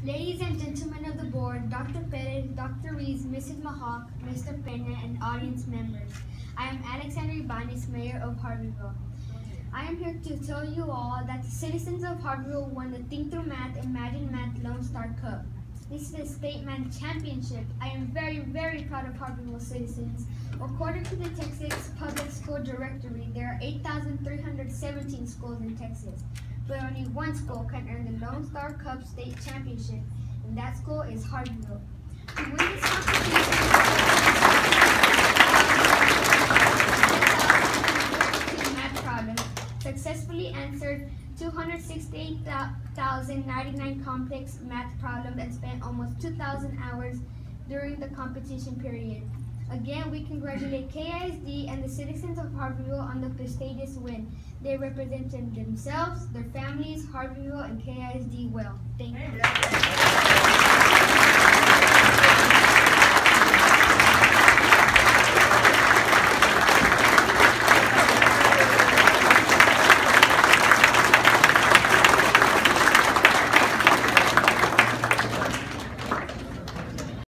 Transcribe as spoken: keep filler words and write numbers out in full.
Ladies and gentlemen of the board, Doctor Perez, Doctor Rees, Missus Mahawk, Mister Pena, and audience members, I am Alexander Ibanez, Mayor of Harveyville. I am here to tell you all that the citizens of Harveyville won the Think Through Math Imagine Math Lone Star Cup. This is a state math championship. I am very, very proud of Harveyville citizens. According to the Texas Public School Directory, there are eight thousand three hundred seventeen schools in Texas, but only one school can earn the Lone Star Cup State Championship, and that school is Harveyville. To win this competition, math problem, successfully answered two hundred sixty-eight thousand ninety-nine complex math problems and spent almost two thousand hours during the competition period. Again, we congratulate K I S D and the citizens of Harveyville on the prestigious win. They represented themselves, their families, Harveyville, and K I S D well. Thank you.